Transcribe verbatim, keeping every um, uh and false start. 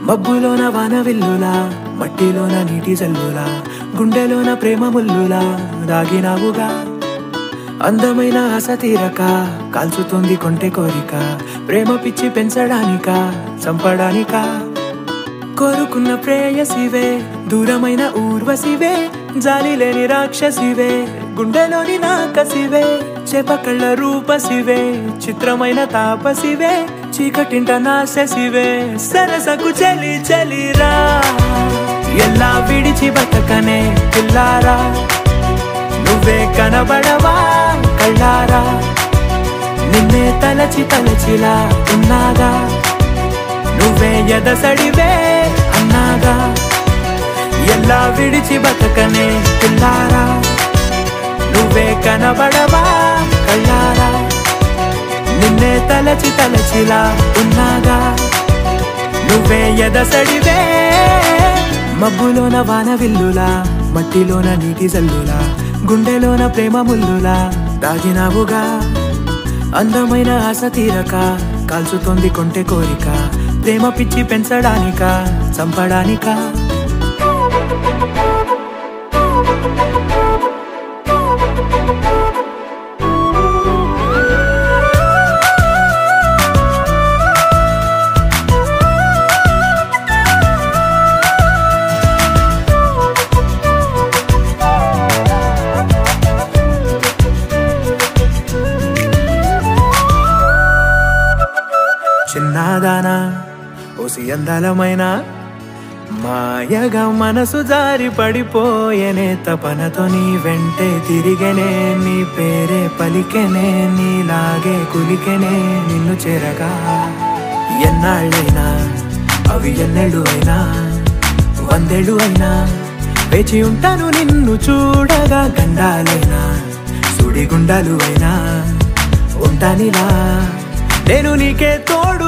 మబ్బులోన వాన విల్లులా మట్టిలోన నీటి జల్లులా గుండెలోన ప్రేమ ముల్లులా దాగినావుగా అందమైన ఆశ తీరక కాల్చుతుంది కొంటె కోరిక ప్రేమ పిచ్చి పెంచడానిక చంపడానిక కోరుకున్న ప్రేయసివే దూరమైన ఊర్వశివే జాలి లేని రాక్షసివే గుండెలోని నాకసివే చేపకళ్ళ రూపసివే చిత్రమైన తాపసివే చీకటింట నాశసివే సరసకు చలి చలిరా ఎలా విడిచి బతకనే పిల్లారా నువ్వే కనబడవా కళ్ళారా నిన్నే తలచి తలచిలా ఉన్నాగా నువ్వే ఎదసడివే అన్నాగా ఎలా విడిచి బతకనే పిల్లారా నువ్వే కనబడవా కళ్ళారా నిన్నే తలచి తలచిలా ఉన్నాగా నువ్వే ఎదసడివే మబ్బులోన వాన విల్లులా మట్టిలోన నీటి జల్లులా గుండెలోన ప్రేమ ముల్లులా దాగినావుగా అందమైన ఆశ తీరక కాల్చుతోంది కొంటె కోరిక ప్రేమ పిచ్చి పెంచడానిక చంపడానిక చిన్నదానా ఓసి అందలమైన మాయగా మనసు జారి పడిపోయేనే తపనతో నీ వెంటే తిరిగేనే నీ పేరే పలికెనే నీలాగే కులికెనే నిన్ను చేరగా ఎన్నాళ్ళైనా అవి ఎన్నెళ్ళు అయినా వందేళ్ళు అయినా వేచి ఉంటాను నిన్ను చూడగా గండాలైనా సుడిగుండాలు అయినా ఉంటానిలా నేను నీకే తోడు